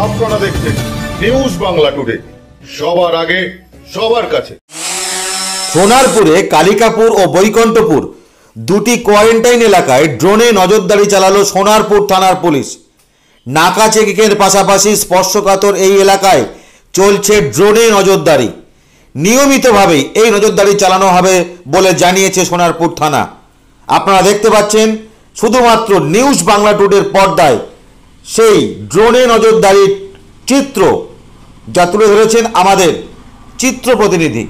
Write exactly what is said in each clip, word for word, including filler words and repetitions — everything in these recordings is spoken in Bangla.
আপনারা দেখছেন নিউজ বাংলা টুডে, সবার আগে সবার কাছে। সোনারপুরে কালিকাপুর ও বৈকুণ্ঠপুর দুটি কোয়ারেন্টাইন এলাকায় ড্রোনে নজরদারি চালালো সোনারপুর থানার পুলিশ। নাকা চেকিংয়ের পাশাপাশি স্পর্শকাতর এই এলাকায় চলছে ড্রোনে নজরদারি। নিয়মিতভাবেই এই নজরদারি চালানো হবে বলে জানিয়েছে সোনারপুর থানা। আপনারা দেখতে পাচ্ছেন শুধুমাত্র নিউজ বাংলা টুডের পর্দায় সেই ড্রোনে নজরদারির চিত্র, যা তুলে ধরেছেন আমাদের চিত্র প্রতিনিধি।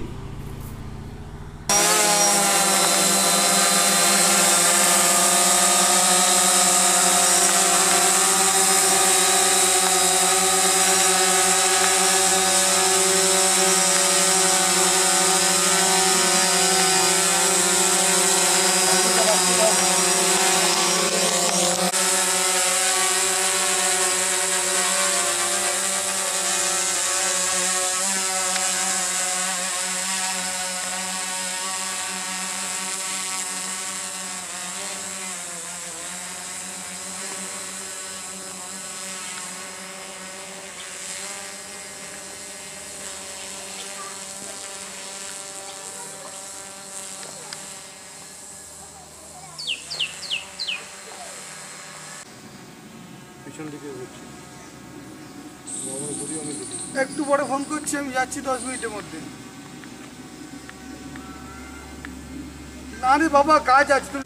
একটু পরে ফোন করছি, আমি যাচ্ছি দশ মিনিটের মধ্যে। না রে বাবা, কাজ আছে।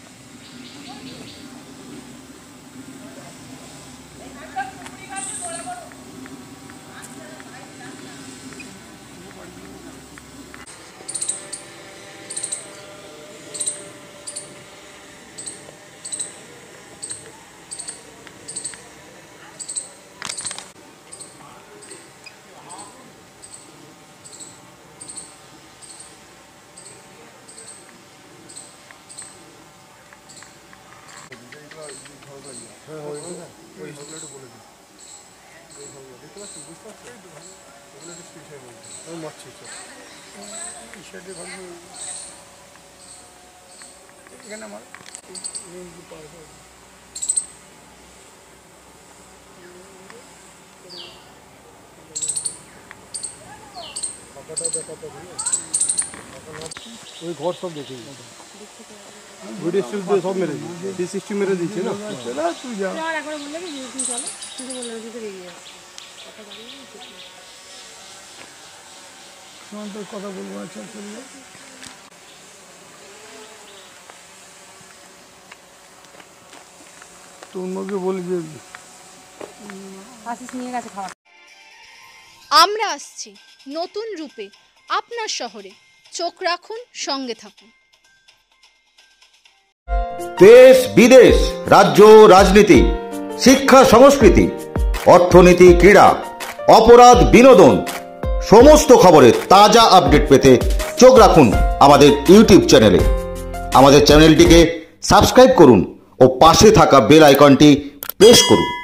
ওই ঘর সব দেখে ভিডিও স্টিল দিয়ে সব মেরে দিয়েছে, থ্রি সিক্সটি মেরে দিয়েছে না। তুই যা কথা বলবো না, চল চল। তোমাকে বলি যে আমরা আসছি নতুন রূপে আপনার শহরে, চোখ রাখুন, সঙ্গে থাকুন। দেশ বিদেশ, রাজ্য রাজনীতি, শিক্ষা সংস্কৃতি, অর্থনীতি, ক্রীড়া, অপরাধ, বিনোদন, সমস্ত খবরের তাজা আপডেট পেতে চোখ রাখুন আমাদের ইউটিউব চ্যানেলে। আমাদের চ্যানেলটিকে সাবস্ক্রাইব করুন ও পাশে থাকা বেল আইকনটি প্রেস করুন।